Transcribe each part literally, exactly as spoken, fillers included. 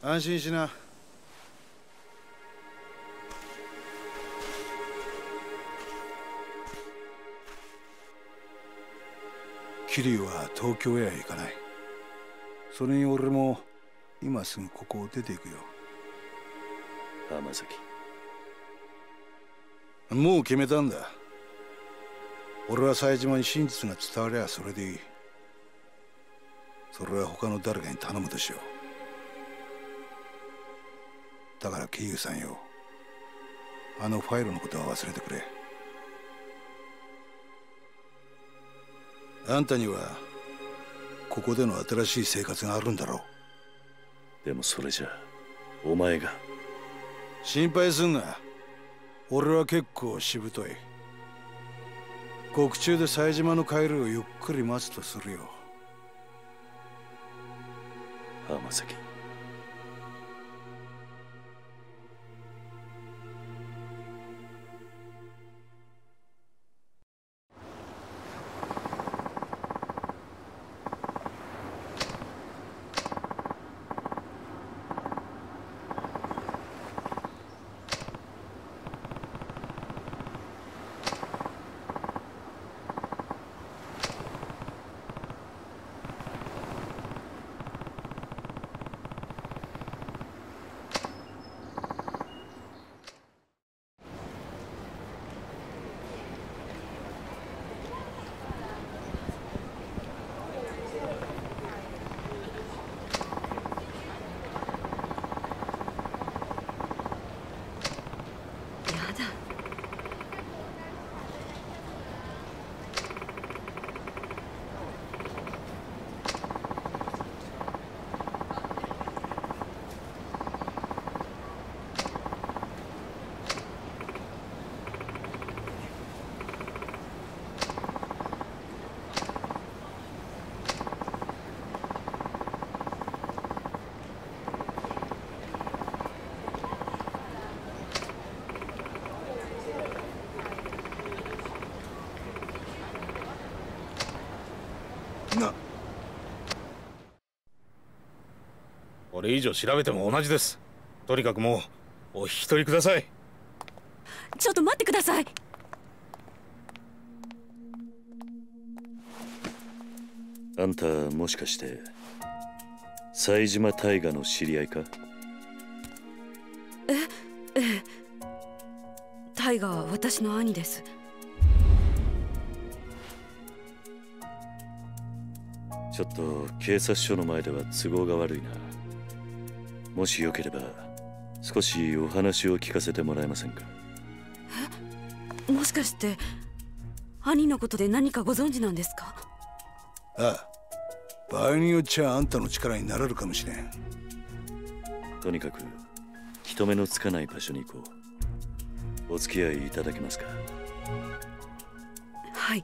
安心しな。桐生は東京へは行かない。それに俺も今すぐここを出ていくよ。 浜崎、 もう決めたんだ。俺は冴島に真実が伝わりゃそれでいい。それは他の誰かに頼むとしよう。だから桐生さんよ、あのファイルのことは忘れてくれ。あんたにはここでの新しい生活があるんだろう。でもそれじゃお前が。 心配すんな。俺は結構しぶとい。獄中で冴島の帰りをゆっくり待つとするよ。 浜崎、 な。 これ以上調べても同じです。とにかくもうお引き取りください。 ちょっと待ってください。 あんたもしかして冴島大河の知り合いか？ えええ、大河は私の兄です。 ちょっと警察署の前では都合が悪いな。もしよければ少しお話を聞かせてもらえませんか？ え、もしかして兄のことで何かご存知なんですか？ ああ、場合によっちゃあんたの力になれるかもしれん。 とにかく人目のつかない場所に行こう。お付き合いいただけますか？ はい。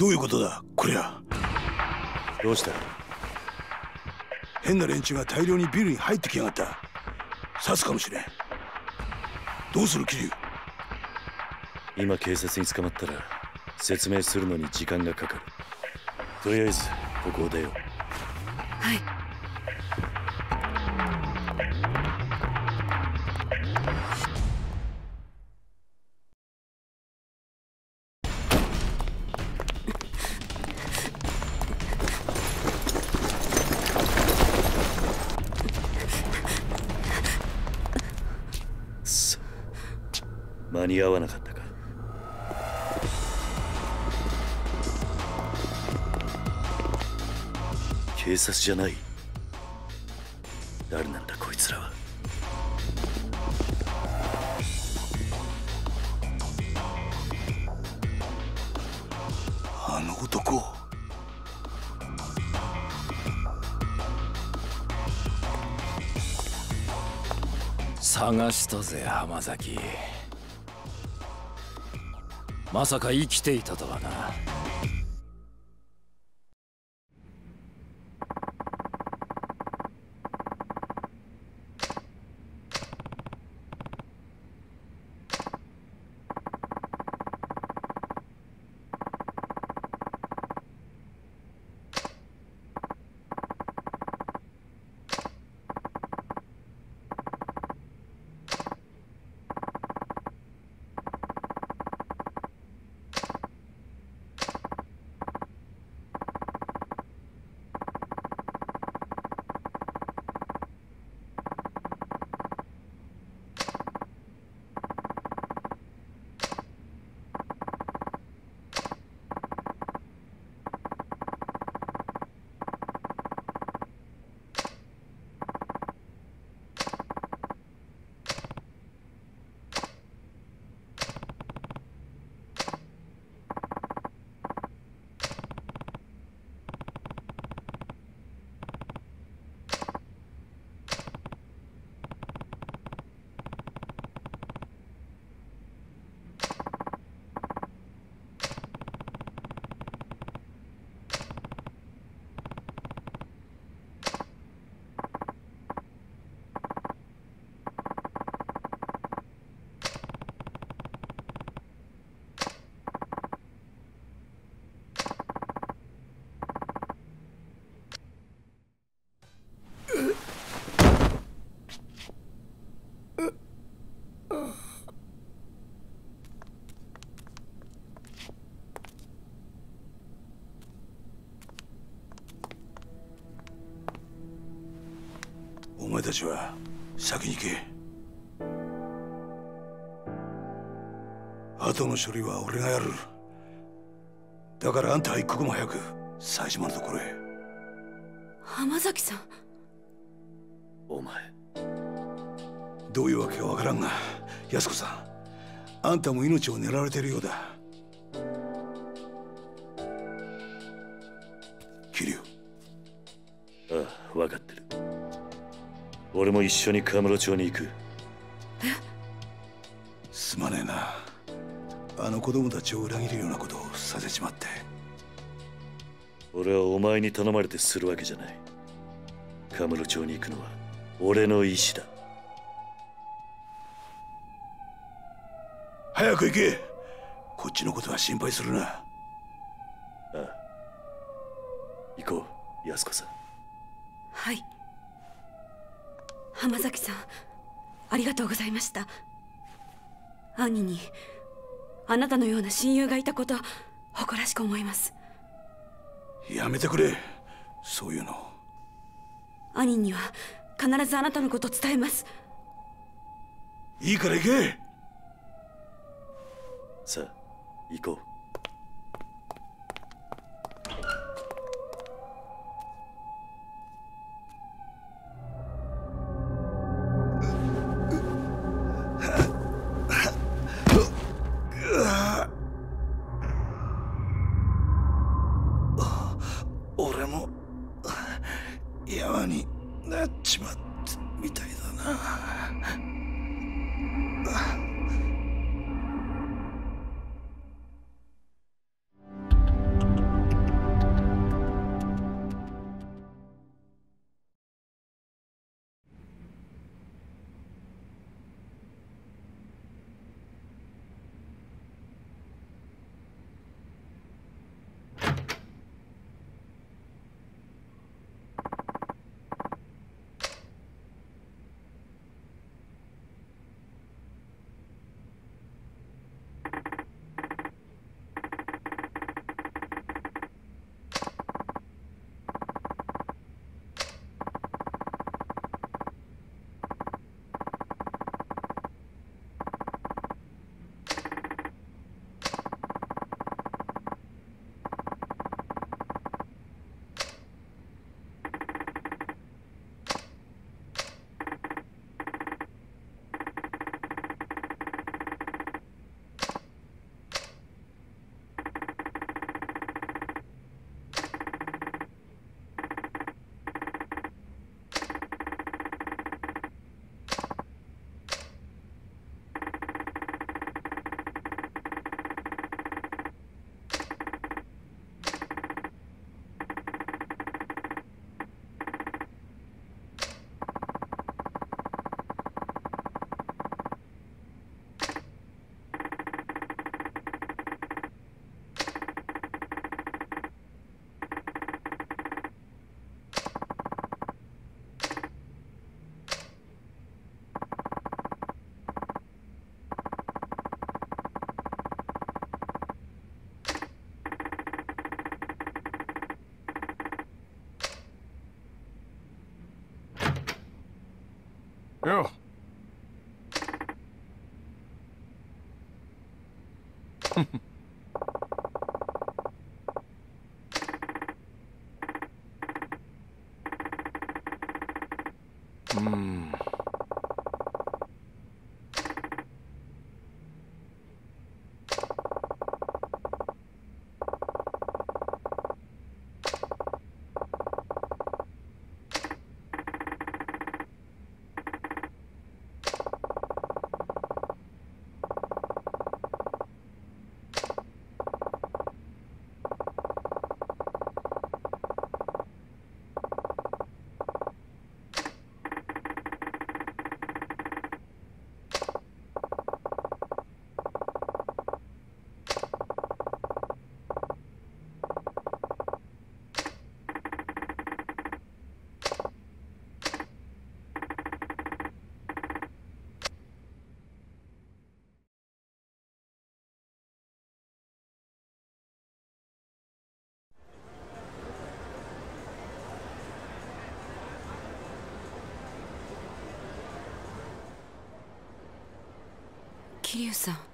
どういうことだこりゃ。 どうした？ 変な連中が大量にビルに入ってきやがった。刺すかもしれん。どうする桐生？ 今警察に捕まったら説明するのに時間がかかる。とりあえずここを出よう。 はい。 間に合わなかったか。警察じゃない。誰なんだこいつらは。 あの男。 探したぜ浜崎。まさか生きていたとはな。 お前たちは先に行け。後の処理は俺がやる。だからあんたは一刻も早く冴島のところへ。 浜崎さん。 お前どういうわけかわからんが、安子さん、あんたも命を狙われているようだ。桐生。 ああ、分かってる。俺も一緒にカムロ町に行く。 え？ すまねえな。あの子供たちを裏切るようなことをさせちまって。 俺はお前に頼まれてするわけじゃない。カムロ町に行くのは俺の意志だ。 早く行け。こっちのことは心配するな。ああ、行こう安子さん。 はい。浜崎さん、ありがとうございました。兄にあなたのような親友がいたこと誇らしく思います。 やめてくれ、そういうの。 兄には必ずあなたのこと伝えます。 いいから行け。 さあ行こう。 俺も山になっちまったみたいだな。 ようん。 桐生さん。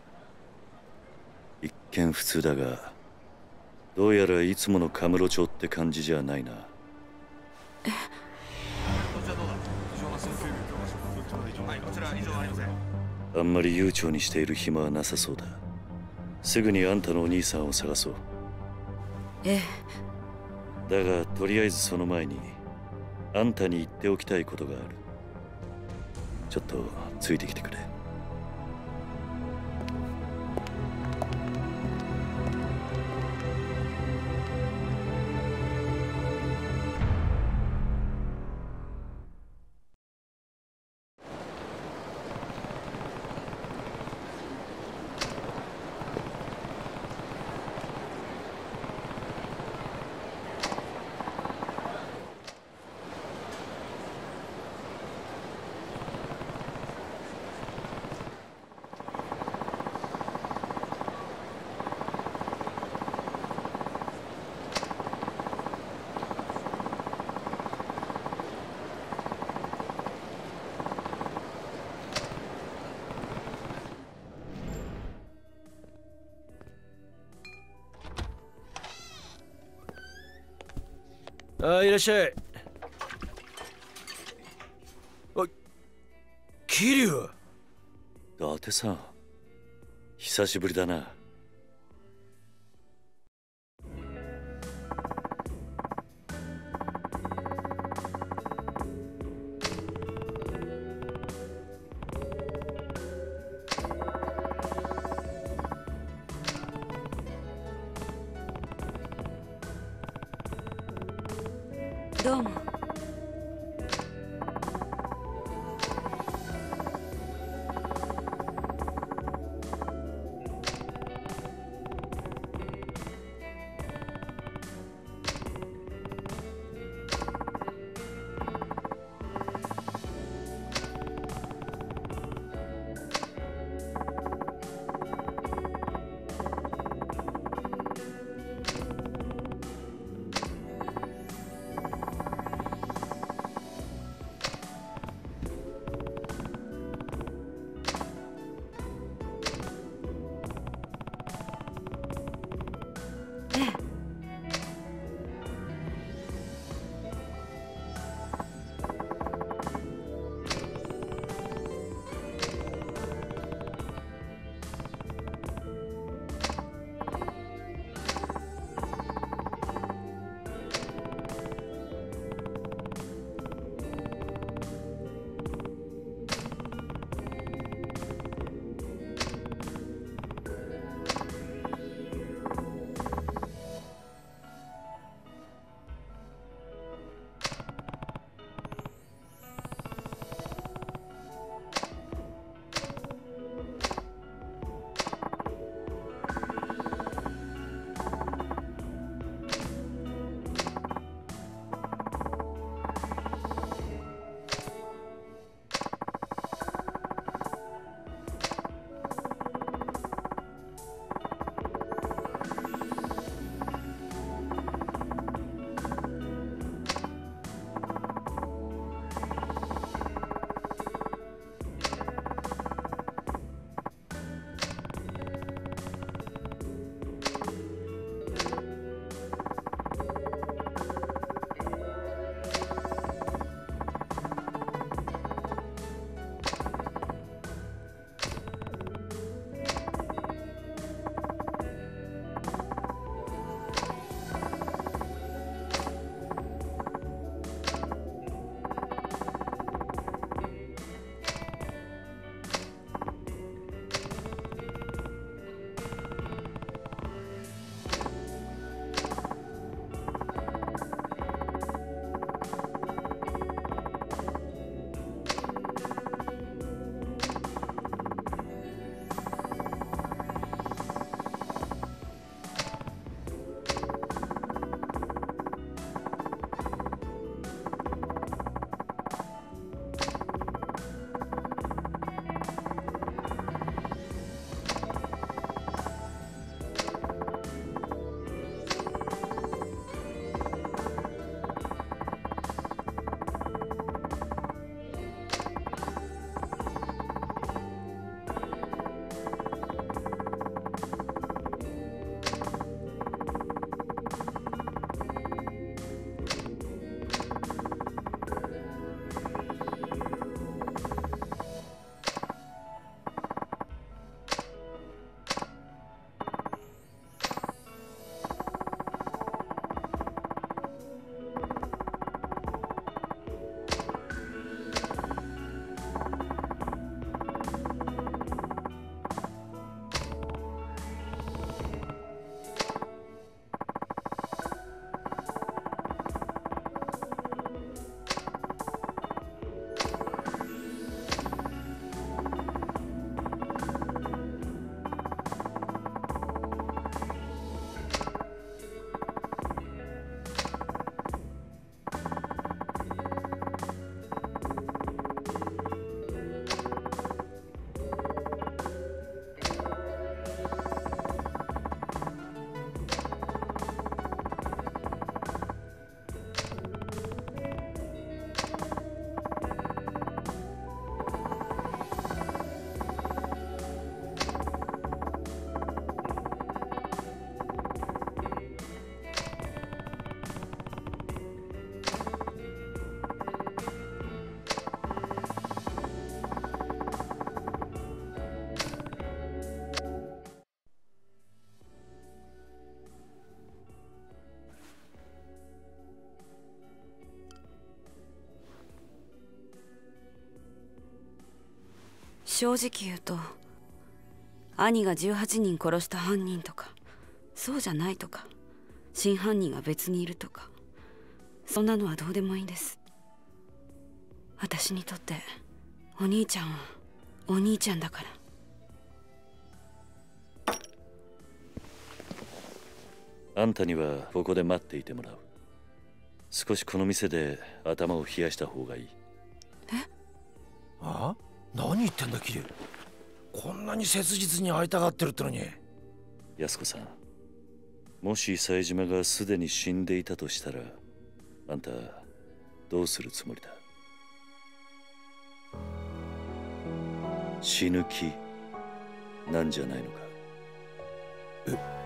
一見普通だが、どうやらいつものカムロ町って感じじゃないな。 え？ あんまり悠長にしている暇はなさそうだ。すぐにあんたのお兄さんを探そう。 ええ。だがとりあえずその前にあんたに言っておきたいことがある。ちょっとついてきてくれ。 ああ、いらっしゃい。あ、桐生。 伊達さん、久しぶりだな。 どうも。 正直言うと、兄がじゅうはちにん殺した犯人とかそうじゃないとか、真犯人が別にいるとか、そんなのはどうでもいいんです。私にとってお兄ちゃんはお兄ちゃんだから。 あんたにはここで待っていてもらう。少しこの店で頭を冷やした方がいい。 え？あ？何言ってんだ桐生。こんなに切実に会いたがってるってのに。 安子さん、もし冴島がすでに死んでいたとしたら、あんたどうするつもりだ？死ぬ気なんじゃないのか？ え？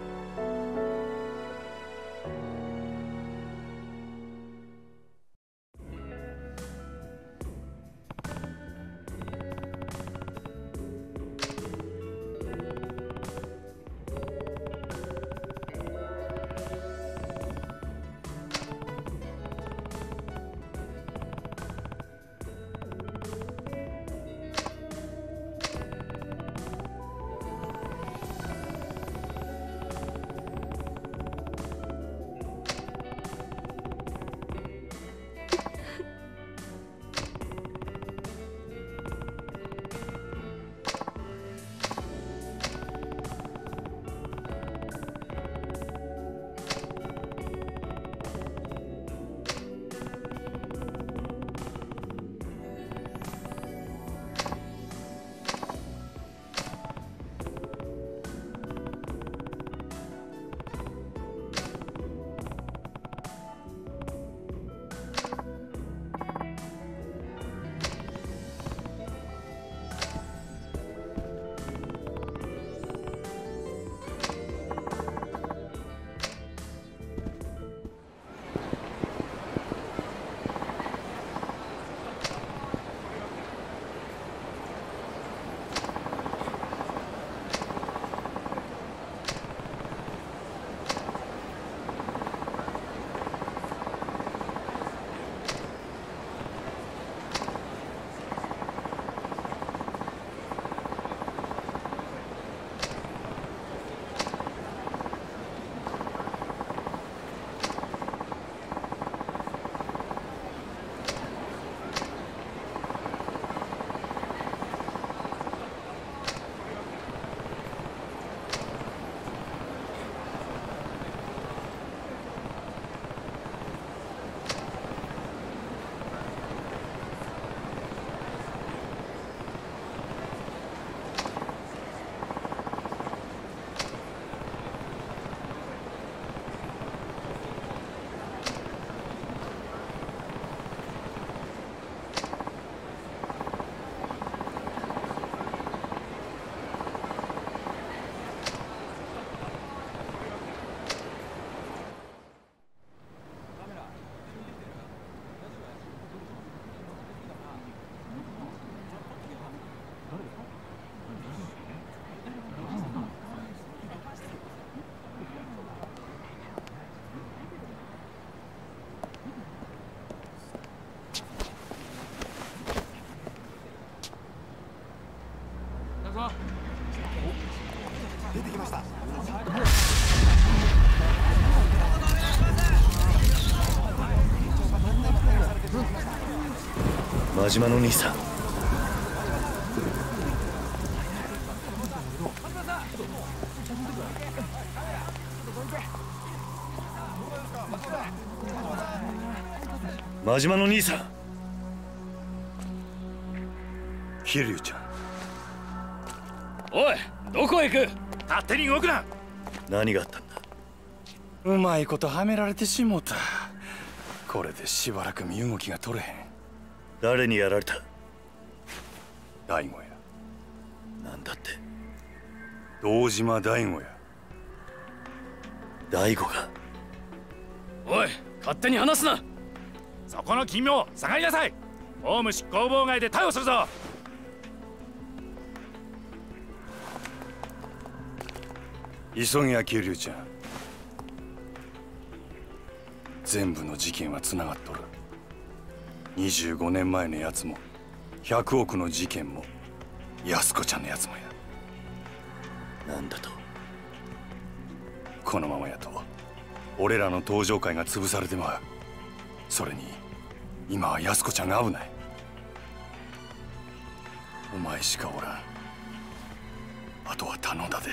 出てきました。 真島の兄さん。真島の兄さん。 桐生ちゃん。 おい、どこへ行く？ 勝手に動くな。 何があったんだ？ うまいことはめられてしもた。これでしばらく身動きが取れへん。 誰にやられた？ 大悟や。 なんだって？ 堂島大悟や。 大悟が？ おい、勝手に話すな。 そこの奇妙下がりなさい。公務執行妨害で逮捕するぞ。 急げや桐生ちゃん。全部の事件はつながっとる。にじゅうごねんまえのやつもひゃくおくの事件も安子ちゃんのやつもや。 なんだと。 このままやと俺らの登場会が潰されてまう。それに今は安子ちゃんが危ない。お前しかおらん。あとは頼んだで。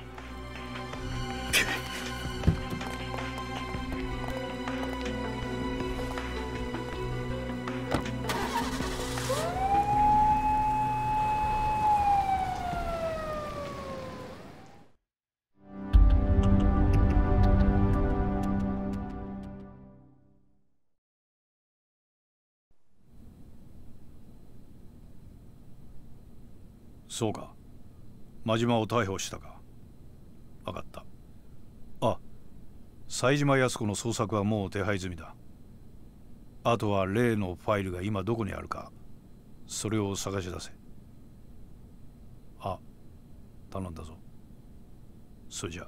そうか。真島を逮捕したか。分かった。あ、冴島靖子の捜索はもう手配済みだ。あとは例のファイルが今どこにあるか、それを探し出せ。あ、頼んだぞ。それじゃ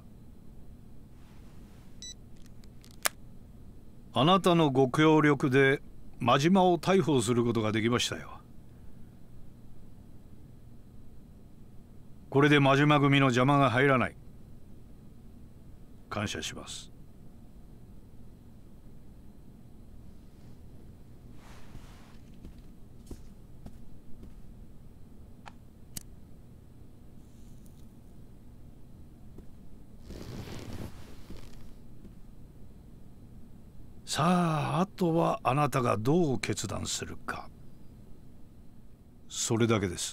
あ。あなたのご協力で真島を逮捕することができましたよ。これで真島組の邪魔が入らない。感謝します。さあ、あとはあなたがどう決断するか。それだけです。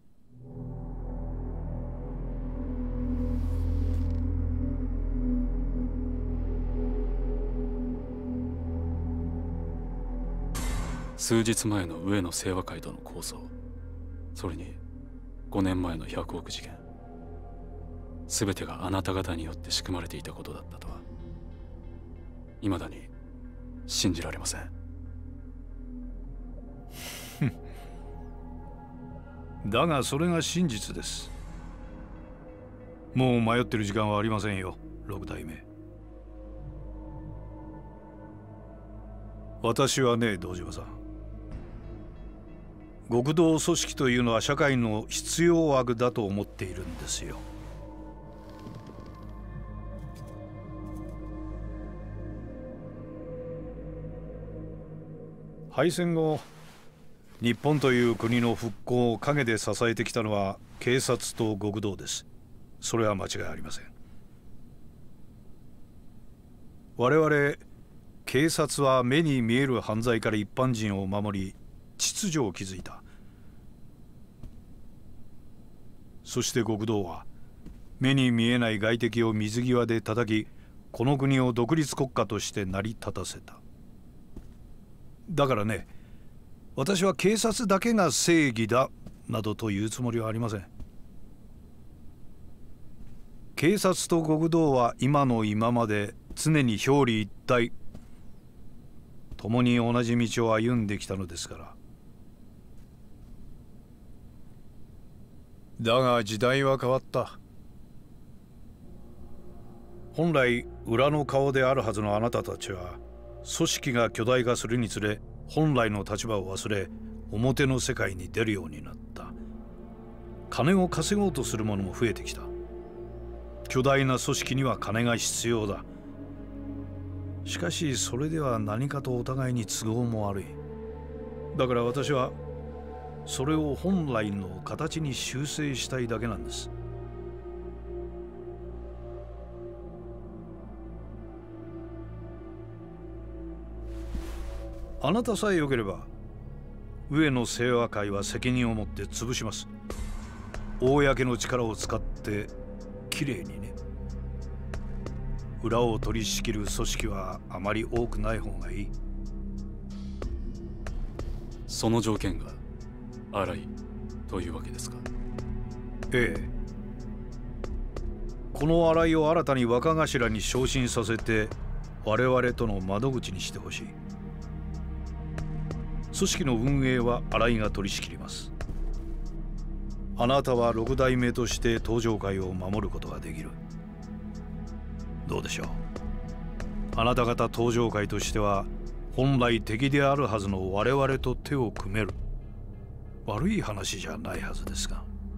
数日前の上野清和会との抗争、それにごねんまえのひゃくおく事件、全てがあなた方によって仕組まれていたことだったとは、未だに信じられません。 だがそれが真実です。もう迷ってる時間はありませんよ、六代目。私はね、堂島さん、極道組織というのは社会の必要悪だと思っているんですよ。敗戦後、日本という国の復興を陰で支えてきたのは警察と極道です。それは間違いありません。我々警察は目に見える犯罪から一般人を守り、秩序を築いた。そして極道は目に見えない外敵を水際で叩き、この国を独立国家として成り立たせた。だからね、私は警察だけが正義だなどと言うつもりはありません。警察と極道は今の今まで常に表裏一体、共に同じ道を歩んできたのですから。だが時代は変わった。本来裏の顔であるはずのあなたたちは、組織が巨大化するにつれ本来の立場を忘れ、表の世界に出るようになった。金を稼ごうとする者も増えてきた。巨大な組織には金が必要だ。しかしそれでは何かとお互いに都合も悪い。だから私はそれを本来の形に修正したいだけなんです。あなたさえよければ上野清和会は責任を持って潰します。公の力を使ってきれいにね。裏を取り仕切る組織はあまり多くない方がいい。 その条件が荒いというわけですか。 ええ。この荒井を新たに若頭に昇進させて我々との窓口にしてほしい。組織の運営は新井が取り仕切ります。あなたは六代目として登場会を守ることができる。どうでしょう。あなた方登場会としては本来敵であるはずの我々と手を組める。悪い話じゃないはずですが。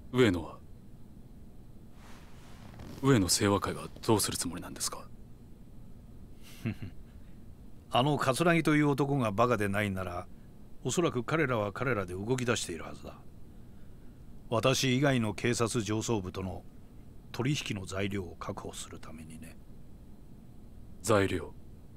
上野は上野清和会はどうするつもりなんですか？ あの桂木という男がバカでないなら、おそらく彼らは彼らで動き出しているはずだ。私以外の警察上層部との取引の材料を確保するためにね。 材料？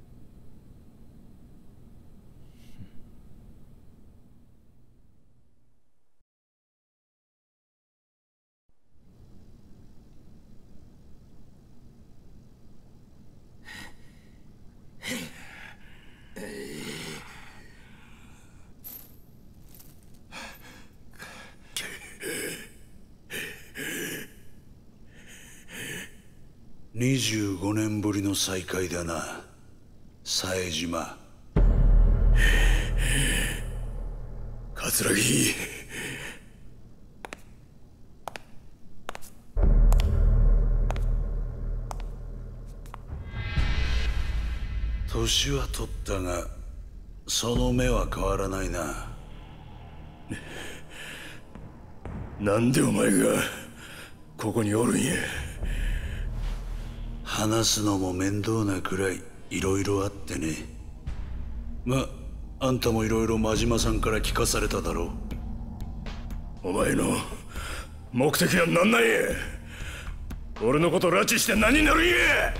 にじゅうごねんぶりの再会だな、冴島。 桂木。 年は取ったが、その目は変わらないな。 なんでお前がここにおるんや。 話すのも面倒なくらいいろいろあってね。ま、あんたもいろいろ真島さんから聞かされただろう。お前の目的は何なんや。俺のこと拉致して何になるんや。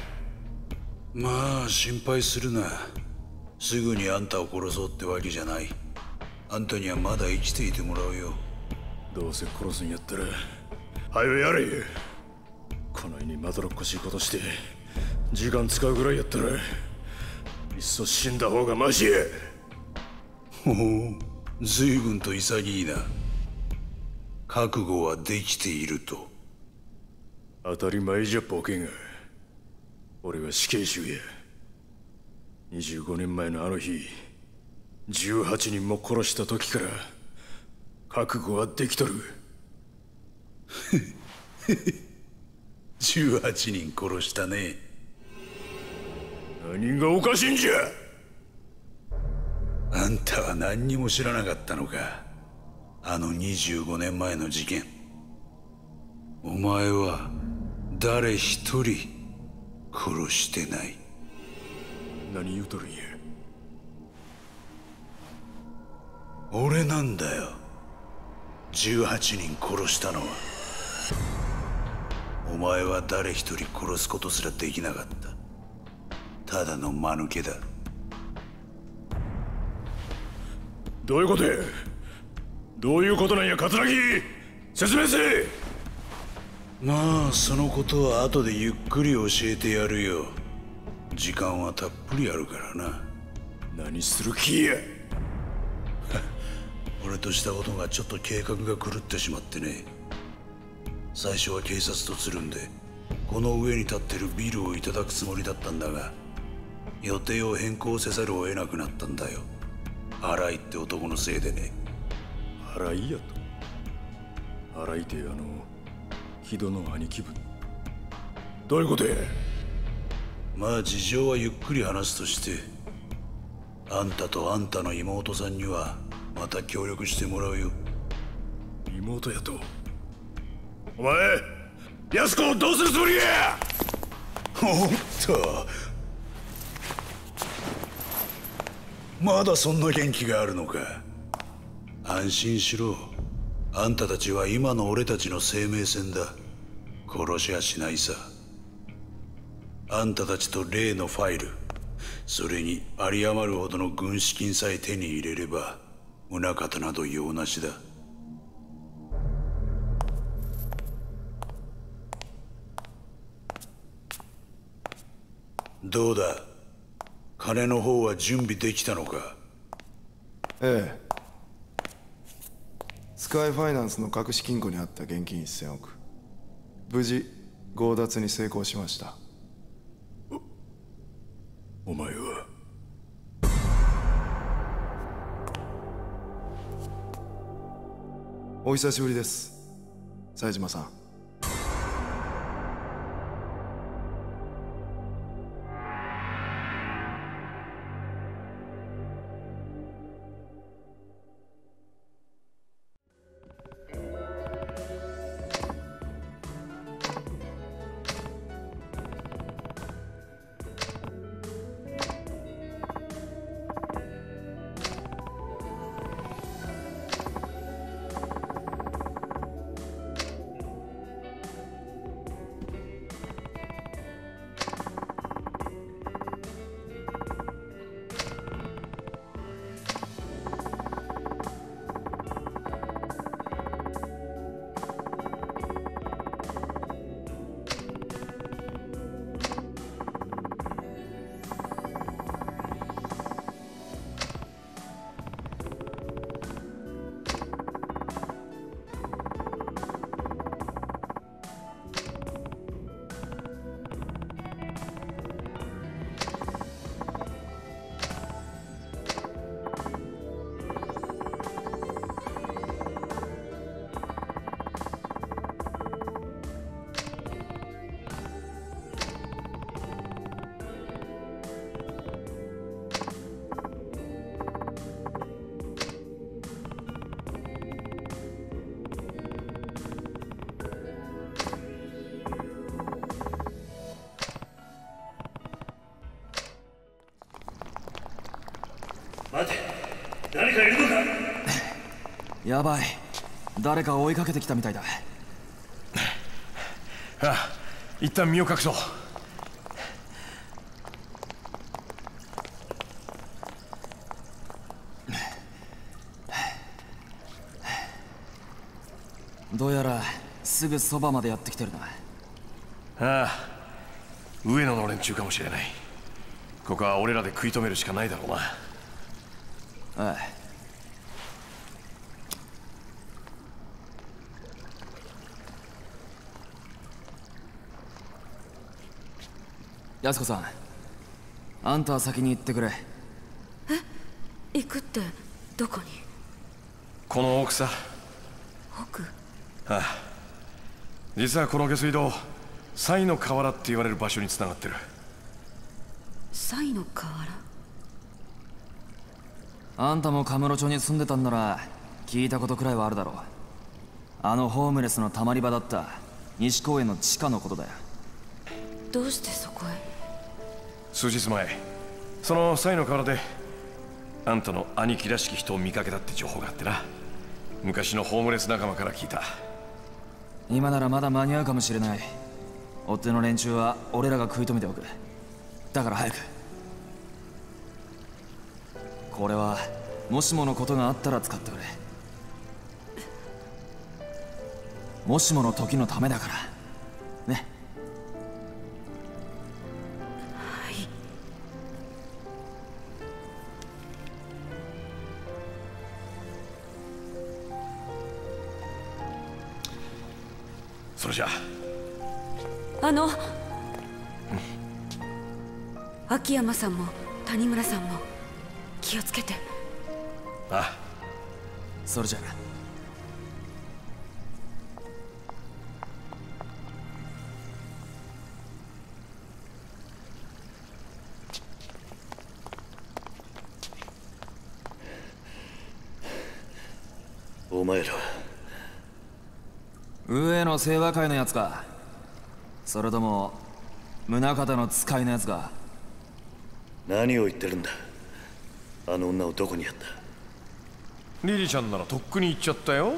まあ心配するな。すぐにあんたを殺そうってわけじゃない。あんたにはまだ生きていてもらうよ。 どうせ殺すんやったら早よやれ。こないにまどろっこしいことして時間使うぐらいやったらいっそ死んだ方がマシや。 ほう、随分と潔いな。覚悟はできていると。 当たり前じゃボケが。俺は死刑囚や。にじゅうごねんまえのあの日、じゅうはちにんも殺した時から覚悟はできとる。 じゅうはちにん殺したね。 何がおかしいんじゃ。 あんたは何にも知らなかったのか。あのにじゅうごねんまえの事件。お前は誰一人殺してない。 何言うとるんや。 俺なんだよ、じゅうはちにん殺したのは。お前は誰一人殺すことすらできなかった。ただの間抜けだ。 どういうことや。どういうことなんや桂木。説明せえ。 まあそのことは後でゆっくり教えてやるよ。時間はたっぷりあるからな。 何する気や。 俺としたことがちょっと計画が狂ってしまってね。最初は警察とつるんでこの上に立ってるビルをいただくつもりだったんだが、予定を変更せざるを得なくなったんだよ。荒井って男のせいでね。 荒井やと。荒井ってあの木戸の兄貴分。どういうことや。 まあ事情はゆっくり話すとして、あんたとあんたの妹さんにはまた協力してもらうよ。 妹やと。お前安子をどうするつもりや。 おっと、まだそんな元気があるのか。安心しろ。あんたたちは今の俺たちの生命線だ。殺しはしないさ。あんたたちと例のファイル、それに有り余るほどの軍資金さえ手に入れれば宗像など用なしだ。どうだ、金の方は準備できたのか。 ええ。スカイファイナンスの隠し金庫にあった現金せんおく、無事強奪に成功しました。 お、お前は。 お久しぶりです、冴島さん。 待て、誰かいるのか。 やばい、誰か追いかけてきたみたいだ。 ああ、一旦身を隠そう。 どうやらすぐそばまでやってきてるな。 ああ、上野の連中かもしれない。ここは俺らで食い止めるしかないだろうな。 ああ、安子さん、あんたは先に行ってくれ。 え、行くってどこに？ この奥さ。 奥？ ああ、実はこの下水道、西の河原って言われる場所に繋がってる。 西の河原？ あんたもカムロ町に住んでたんなら聞いたことくらいはあるだろう。あのホームレスのたまり場だった西公園の地下のことだよ。 どうしてそこへ？ 数日前、その西の河原であんたの兄貴らしき人を見かけたって情報があってな。昔のホームレス仲間から聞いた。 今ならまだ間に合うかもしれない。追っ手の連中は俺らが食い止めておく。だから早く。これはもしものことがあったら使ってくれ。もしもの時のためだからね。 はい。 それじゃあの、秋山さんも谷村さんも気をつけて。 ああ、 それじゃお前ら上野清和会のやつか、それとも宗像の使いのやつか。 何を言ってるんだ。あの女をどこにやった。 リリちゃんならとっくに行っちゃったよ。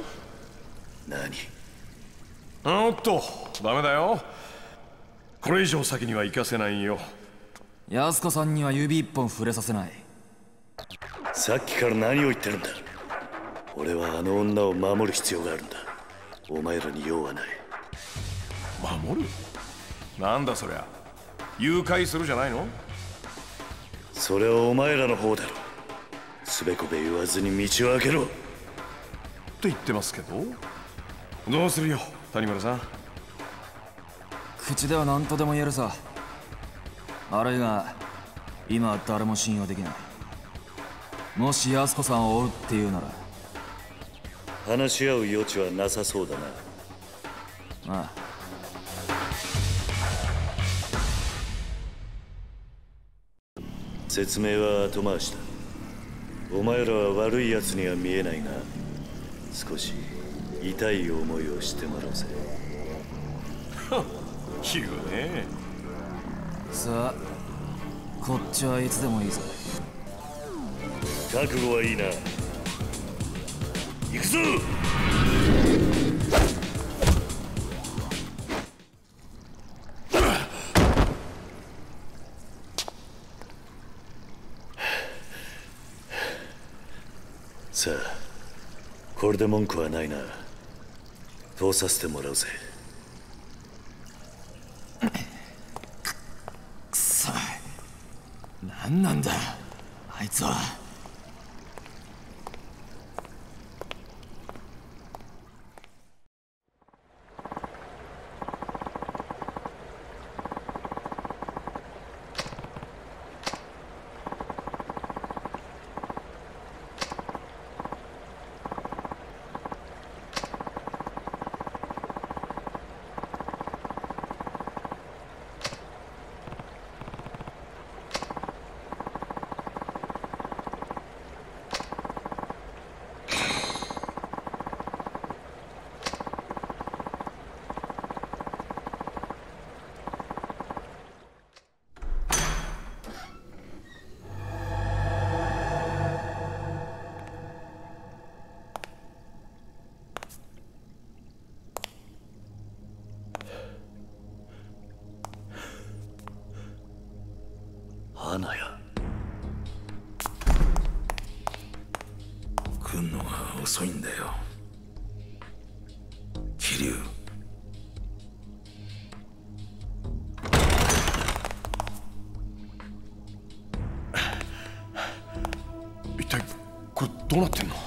何？ おっと、ダメだよ。これ以上先には行かせないよ。 安子さんには指一本触れさせない。 さっきから何を言ってるんだ。俺はあの女を守る必要があるんだ。お前らに用はない。 守る？なんだそりゃ。誘拐するじゃないの？ それはお前らの方だろ。すべこべ言わずに道を開けろ。 と言ってますけど。どうするよ、谷村さん。 口では何とでも言えるさ。あるいが今は誰も信用できない。もし安子さんを追うっていうなら。 話し合う余地はなさそうだな。 ああ、 説明は後回しだ。お前らは悪い奴には見えないが、少し痛い思いをしてもらおうぜ。 言うね。 さあ、こっちはいつでもいいぜ。 覚悟はいいな。行くぞ。さあ、これで文句はないな。通させてもらうぜ。 くそ、何なんだあいつは。 来んのが遅いんだよ。桐生。 一体これどうなってんの？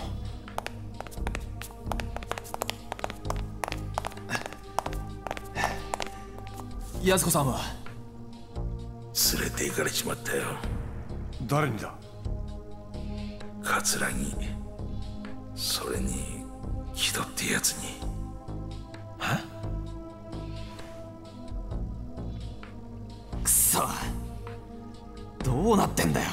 安子さんは連れて行かれちまったよ。 誰にだ？ 桂木、それに木戸ってやつに。 は？ くそ、どうなってんだよ。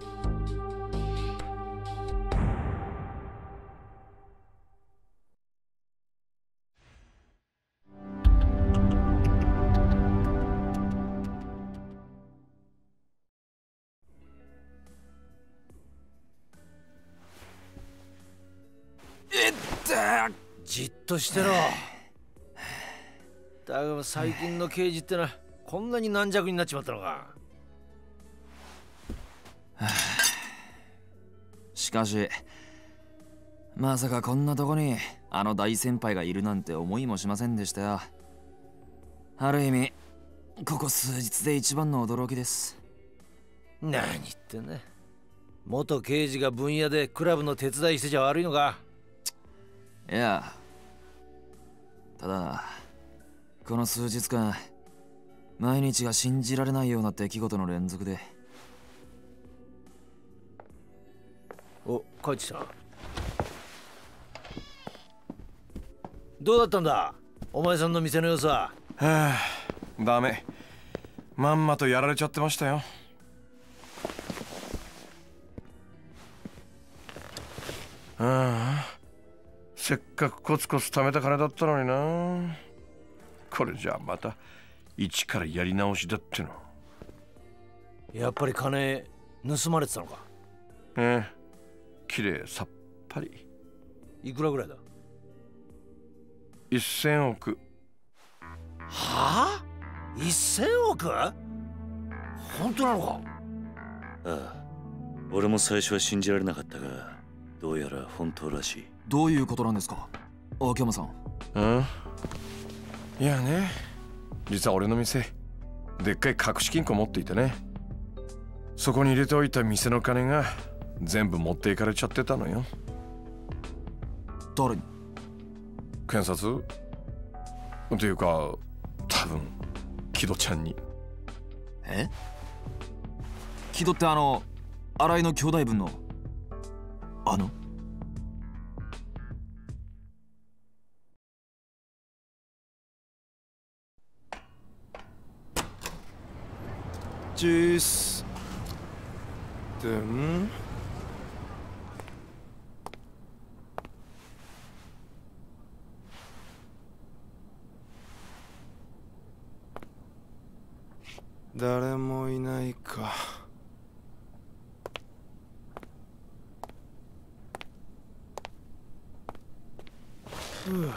じっとしてろ。だが最近の刑事ってのはこんなに軟弱になっちまったのか。 しかしまさかこんなとこにあの大先輩がいるなんて思いもしませんでしたよ。ある意味ここ数日で一番の驚きです。 何言ってんだ。元刑事が分野でクラブの手伝いしてちゃ悪いのか。 いや、ただこの数日間毎日が信じられないような出来事の連続で。 お、帰ってきた。どうだったんだお前さんの店の様子は。 はあ、ダメ。まんまとやられちゃってましたよ。ああ、せっかくコツコツ貯めた金だったのにな。これじゃあまた一からやり直しだっての。 やっぱり金盗まれてたのか。 ええ、きれいさっぱり。 いくらぐらいだ。 一千億。 はあ、一千億？本当なのか。 ああ、俺も最初は信じられなかったがどうやら本当らしい。 どういうことなんですか秋山さん。 うん、いやね、実は俺の店でっかい隠し金庫持っていてね、そこに入れておいた店の金が全部持っていかれちゃってたのよ。 誰に？ 検察っていうか多分木戸ちゃんに。 え？木戸ってあの新井の兄弟分のあの？ チースでん誰もいないか。ふう。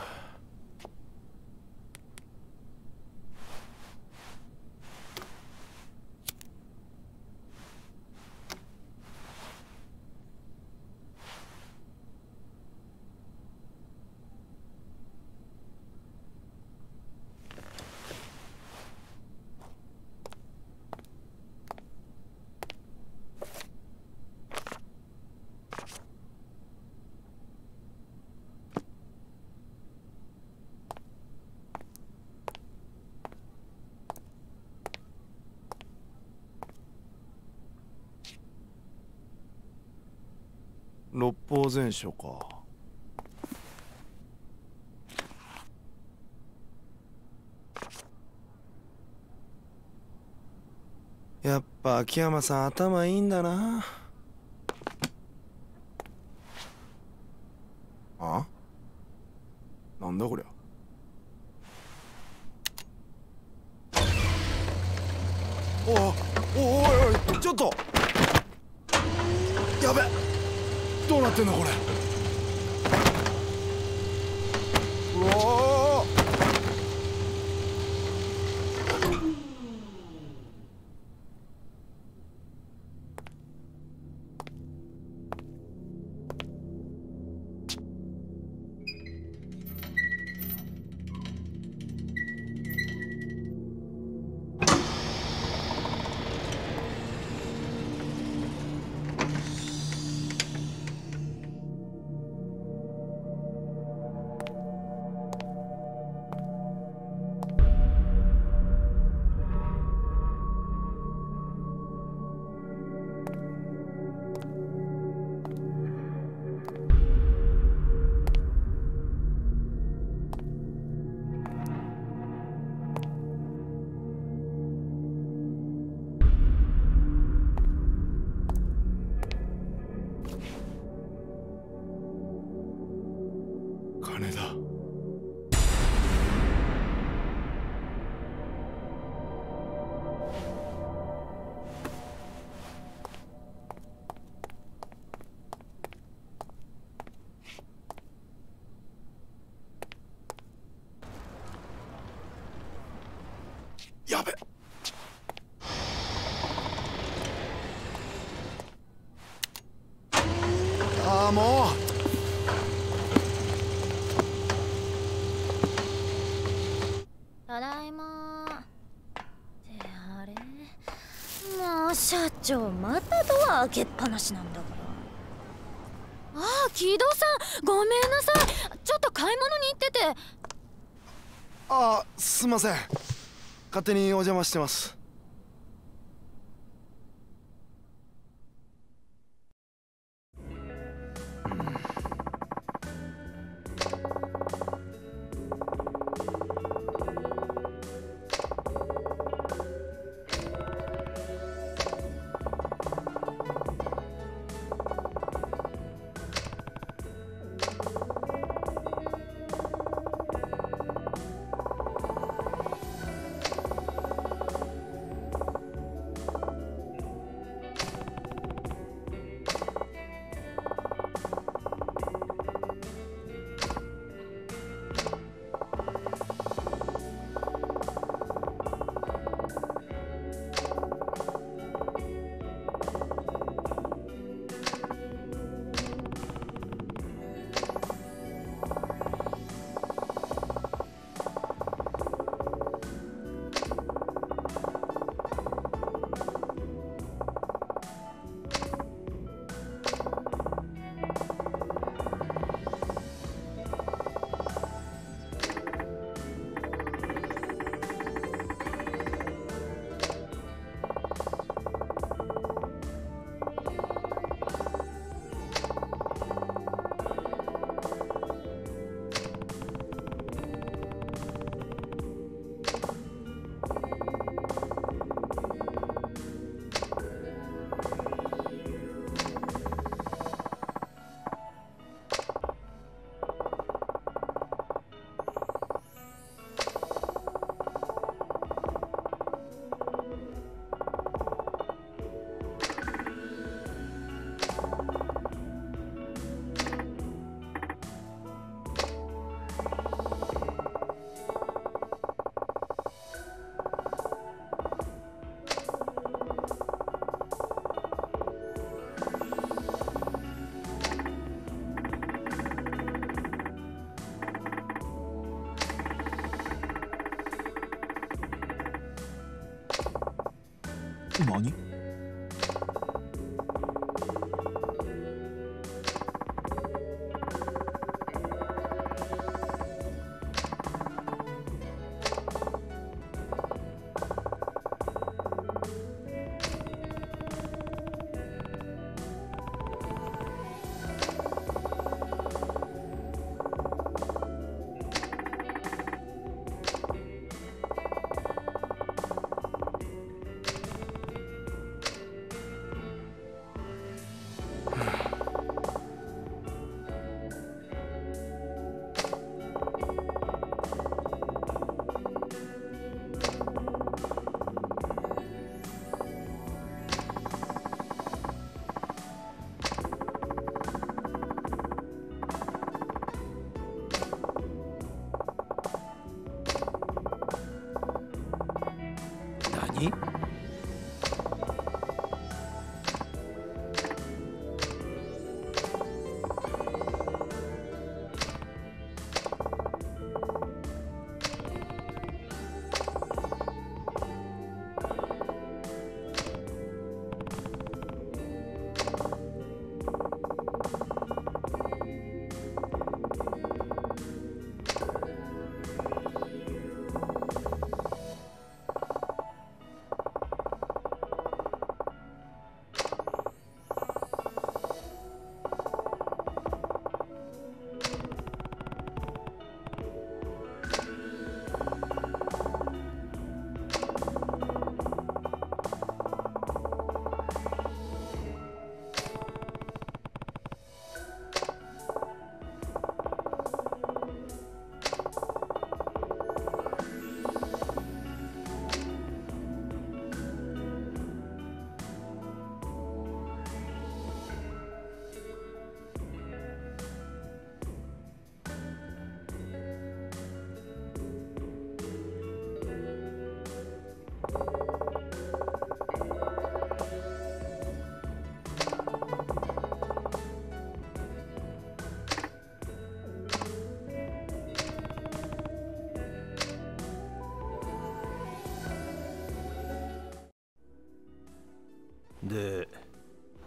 六法全書か。やっぱ秋山さん頭いいんだな。あ？なんだこりゃ。おおおいおいちょっとやべっ、どうなってんだこれ。うわー、 金だ。やべ。ああ、もう。 ただいま。ってあれ、もう社長またドア開けっぱなしなんだから。ああ、木戸さん、ごめんなさい。ちょっと買い物に行ってて。 ああ、すいません。勝手にお邪魔してます。 何？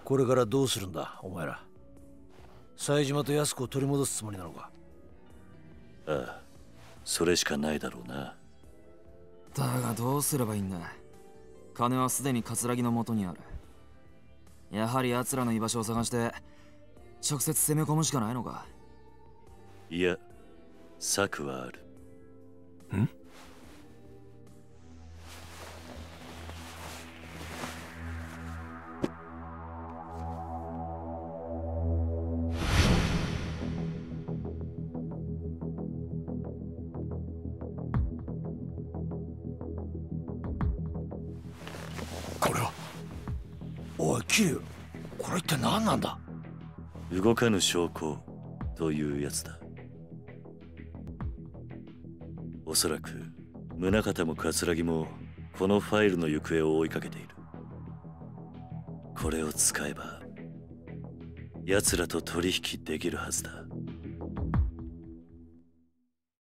これからどうするんだお前ら。冴島と安子を取り戻すつもりなのか？ ああ、それしかないだろうな。 だがどうすればいいんだ。金はすでに葛城の元にある。やはり奴らの居場所を探して直接攻め込むしかないのか？ いや、策はある。 ん？ これは。おい桐生、これ一体何なんだ？ 動かぬ証拠というやつだ。おそらく宗像も葛城もこのファイルの行方を追いかけている。これを使えば奴らと取引できるはずだ。